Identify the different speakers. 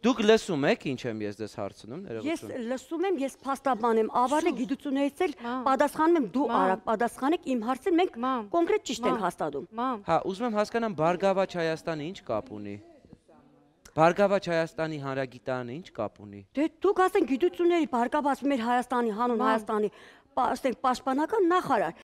Speaker 1: Դուք լսում եք ինչ եմ ես դες հարցնում,
Speaker 2: Ես լսում եմ, ես փաստաբան եմ, ավարտել գիտություններից էլ պատասխանում եմ, դու արագ պատասխանեք, իմ հարցին մենք կոնկրետ ճիշտ ենք հաստատում։
Speaker 1: Հա, ուզում եմ հասկանամ Բարգավաճ Հայաստանը ինչ կապ ունի։ Բարգավաճ Հայաստանի հանրագիտարանը ինչ կապ ունի։
Speaker 2: Դե դուք ասեն գիտությունների Բարգավաճ մեր Հայաստանի, հանուն Հայաստանի, պաշտպանական նախարար։